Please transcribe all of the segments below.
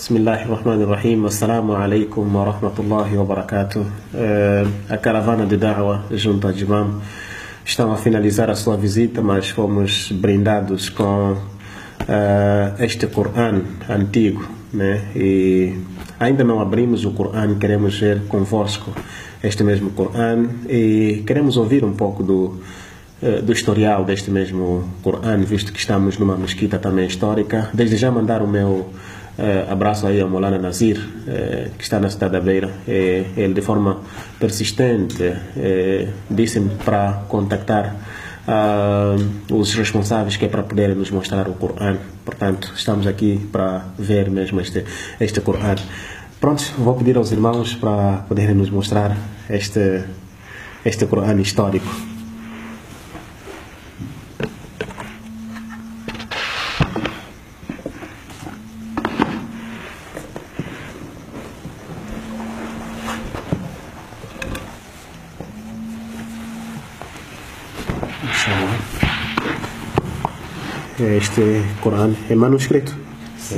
Bismillahirrahmanirrahim. Assalamu alaikum wa rahmatullahi wa barakatuh. A caravana de Da'wa junto a Imam estão a finalizar a sua visita, mas fomos brindados com este Coran antigo, né? E ainda não abrimos o Coran, queremos ver convosco este mesmo Coran e queremos ouvir um pouco do historial deste mesmo Coran, visto que estamos numa mesquita também histórica. Desde já mandar o meu abraço aí ao Maulana Nazir, que está na cidade da Beira. Ele de forma persistente disse-me para contactar os responsáveis, que é para poderem nos mostrar o Coran. Portanto, estamos aqui para ver mesmo este Coran. Pronto, vou pedir aos irmãos para poderem nos mostrar este Coran histórico. Este Coran é manuscrito? Sim.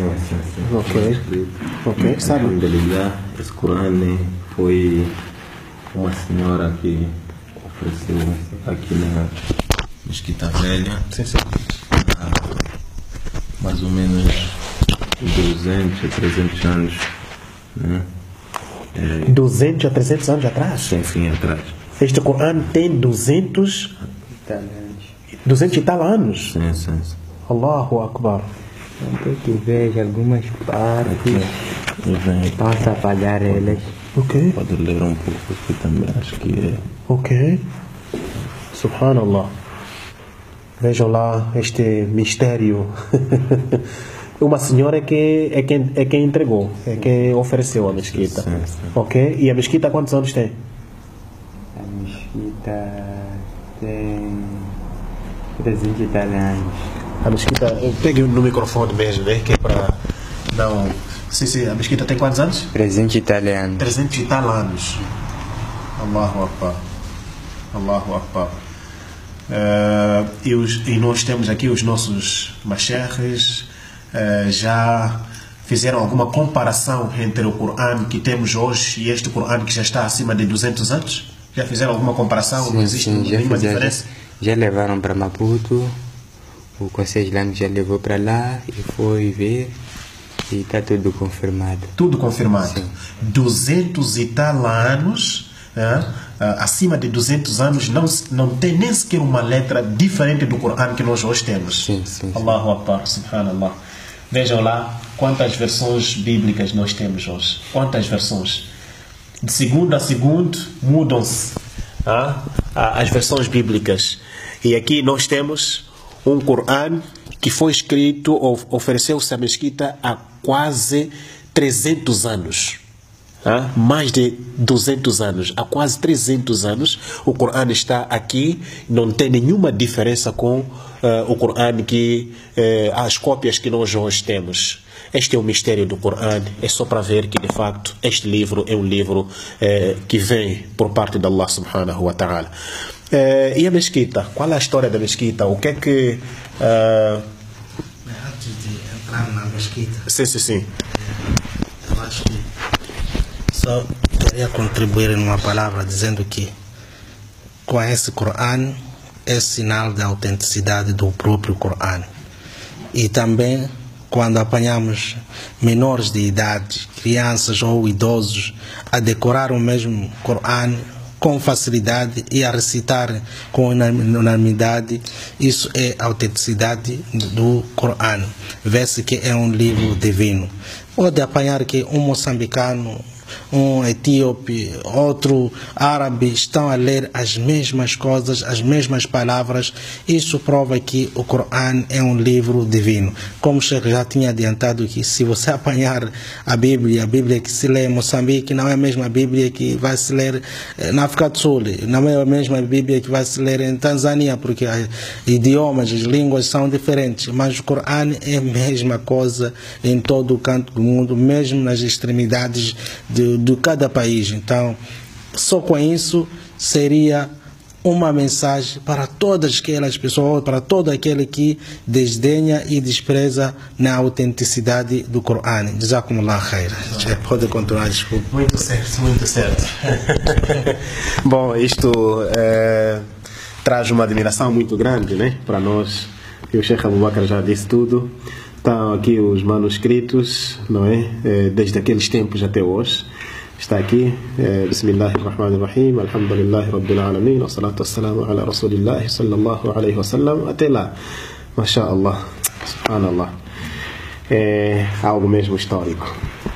Ok, sabe? Esse Coran foi uma senhora que ofereceu aqui na Mesquita Velha. Sim. Há mais ou menos 200 a 300 anos, né? 200 a 300 anos atrás? Sim, atrás. Este Coran tem 200 e tal anos? Sim. Allahu Akbar. Tem que ver algumas partes. Posso apagar elas. Ok. Pode ler um pouco aqui também, acho que é. Ok. Subhanallah. Vejam lá este mistério. Uma senhora é quem entregou, é quem ofereceu a mesquita. Sim. Ok. E a mesquita quantos anos tem? A mesquita tem 300 e tal anos. A mesquita, pegue no microfone mesmo, né? Que é para não. Sim, a mesquita tem quantos anos? 300 e tal anos. 300 e tal anos. Allahu Akbar. E nós temos aqui os nossos masherres, já fizeram alguma comparação entre o Coran que temos hoje e este Coran que já está acima de 200 anos? Já fizeram alguma comparação? Não existe nenhuma diferença? Já levaram para Maputo, o Conselho Islâmico já levou para lá e foi ver e está tudo confirmado. Tudo confirmado. Sim. 200 e tal anos, acima de 200 anos, não tem nem sequer uma letra diferente do Coran que nós hoje temos. Sim. Allahu Akbar, subhanallah. Vejam lá quantas versões bíblicas nós temos hoje. Quantas versões. De segundo a segundo mudam-se as versões bíblicas. E aqui nós temos um Coran que foi escrito, ofereceu-se à mesquita há quase 300 anos. Mais de 200 anos, há quase 300 anos, o Coran está aqui, não tem nenhuma diferença com o Coran as cópias que nós hoje temos. Este é o mistério do Coran, é só para ver que de facto este livro é um livro que vem por parte de Allah subhanahu wa ta'ala. E a mesquita? Qual é a história da mesquita? O que é que... Antes de entrar na mesquita, Sim. eu acho que só queria contribuir numa palavra dizendo que com esse Coran é sinal da autenticidade do próprio Coran. E também quando apanhamos menores de idade, crianças ou idosos, a decorar o mesmo Coran com facilidade e a recitar com unanimidade, isso é a autenticidade do Coran. Vê-se que é um livro divino. Pode apanhar que um moçambicano, um etíope, outro árabe estão a ler as mesmas coisas, as mesmas palavras. Isso prova que o Coran é um livro divino. Como o Sheikh já tinha adiantado, que se você apanhar a Bíblia que se lê em Moçambique não é a mesma Bíblia que vai se ler na África do Sul, não é a mesma Bíblia que vai se ler em Tanzânia, porque os idiomas, as línguas são diferentes, mas o Coran é a mesma coisa em todo o canto do mundo, mesmo nas extremidades de cada país. Então, só com isso seria uma mensagem para todas aquelas pessoas, para todo aquele que desdenha e despreza na autenticidade do Corão. Jazakumullah khair. Pode continuar, desculpa. Muito certo, muito certo. Bom, isto traz uma admiração muito grande, né, para nós. E o Sheikh Abu Bakr já disse tudo. Estão aqui os manuscritos, não é? Desde aqueles tempos até hoje. Está aqui, Bismillahirrahmanirrahim, Alhamdulillahi Rabbil Alamin, wa salatu wassalamu ala Rasulillahi sallallahu alaihi wasallam, até lá. Masha Allah, subhanallah. É algo mesmo histórico.